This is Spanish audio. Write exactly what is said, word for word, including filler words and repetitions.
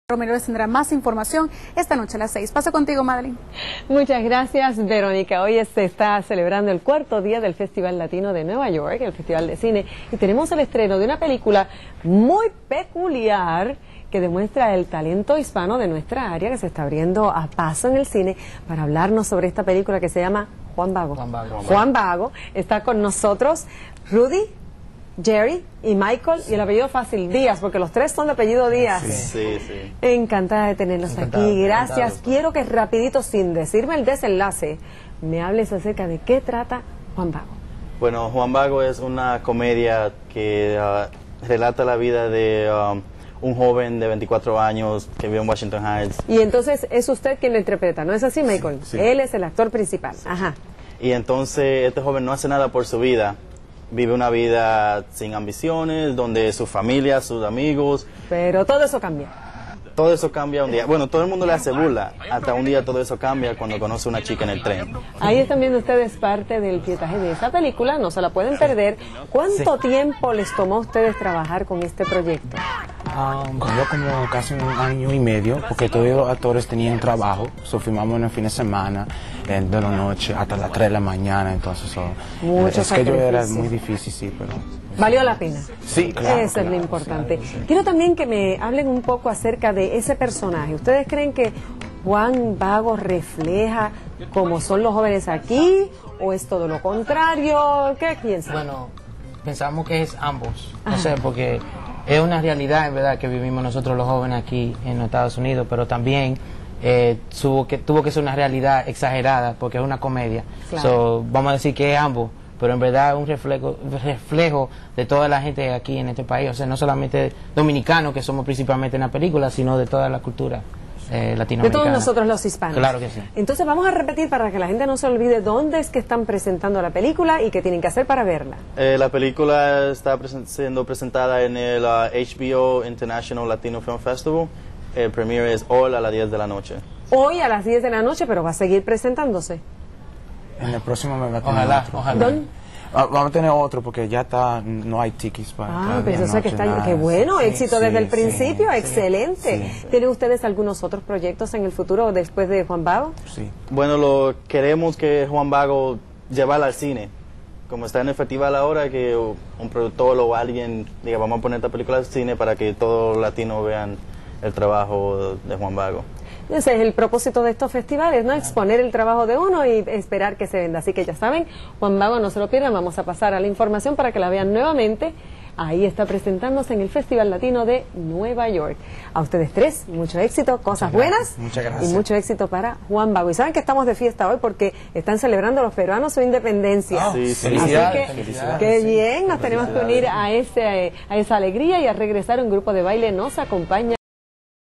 Romero les tendrá más información esta noche a las seis. Paso contigo, Madeline. Muchas gracias, Verónica. Hoy se está celebrando el cuarto día del Festival Latino de Nueva York, el Festival de Cine, y tenemos el estreno de una película muy peculiar que demuestra el talento hispano de nuestra área, que se está abriendo a paso en el cine, para hablarnos sobre esta película que se llama Juan Bago. Juan Bago. Juan Bago. Está con nosotros Rudy, Jerry y Michael, sí. Y el apellido fácil, Díaz, porque los tres son de apellido Díaz. Sí, sí, sí. Encantada de tenerlos Encantado, aquí, gracias. encantado. Quiero que rapidito, sin decirme el desenlace, me hables acerca de qué trata Juan Bago. Bueno, Juan Bago es una comedia que uh, relata la vida de um, un joven de veinticuatro años que vive en Washington Heights. Y entonces es usted quien lo interpreta, ¿no es así, Michael? Sí, sí. Él es el actor principal. Sí. Ajá. Y entonces este joven no hace nada por su vida. Vive una vida sin ambiciones, donde su familia, sus amigos... Pero todo eso cambia. Todo eso cambia un día. Bueno, todo el mundo le hace burla. Hasta un día todo eso cambia cuando conoce a una chica en el tren. Ahí están viendo ustedes parte del pietaje de esa película, no se la pueden perder. ¿Cuánto sí. tiempo les tomó a ustedes trabajar con este proyecto? Um, yo como casi un año y medio, porque todos los actores tenían trabajo, so filmamos en el fin de semana, eh, de la noche hasta las tres de la mañana, entonces so, Mucho es que yo era muy difícil, sí, pero... ¿Valió la pena? Sí, claro. Eso claro, es lo importante. Sí. Quiero también que me hablen un poco acerca de ese personaje. ¿Ustedes creen que Juan Bago refleja cómo son los jóvenes aquí o es todo lo contrario? ¿Qué piensan? Bueno, pensamos que es ambos, no Ajá. sé, porque es una realidad en verdad que vivimos nosotros los jóvenes aquí en los Estados Unidos, pero también eh, tuvo, que, tuvo que ser una realidad exagerada porque es una comedia. Claro. So, vamos a decir que es ambos, pero en verdad es un reflejo, reflejo de toda la gente aquí en este país, o sea, no solamente dominicanos que somos principalmente en la película, sino de toda la cultura eh, latinoamericana. De todos nosotros los hispanos. Claro que sí. Entonces vamos a repetir para que la gente no se olvide dónde es que están presentando la película y qué tienen que hacer para verla. Eh, la película está presen siendo presentada en el uh, H B O International Latino Film Festival. El premiere es hoy a las diez de la noche. Hoy a las diez de la noche, pero va a seguir presentándose. En el próximo me va a tener Ojalá, otro. ojalá. ¿Dónde? Ah, vamos a tener otro porque ya está, no hay tickets para... Ah, pero eso es que está... ¡Qué bueno! Sí, Éxito sí, desde el sí, principio, sí, excelente. sí. ¿Tienen ustedes algunos otros proyectos en el futuro después de Juan Bago? Sí. Bueno, lo queremos que Juan Bago llevarla al cine. Como está en el festival ahora, que un productor o alguien diga, vamos a poner esta película al cine para que todos los latinos vean el trabajo de Juan Bago. Ese es el propósito de estos festivales, ¿no? Exponer el trabajo de uno y esperar que se venda. Así que ya saben, Juan Bago, no se lo pierdan. Vamos a pasar a la información para que la vean nuevamente. Ahí está presentándose en el Festival Latino de Nueva York. A ustedes tres, mucho éxito, cosas buenas. Muchas gracias. Y mucho éxito para Juan Bago. Y saben que estamos de fiesta hoy porque están celebrando los peruanos su independencia. Oh, Sí, sí. Felicidades. Así que, Felicidades. qué bien, nos tenemos que unir a, ese, a esa alegría y a regresar. Un grupo de baile nos acompaña.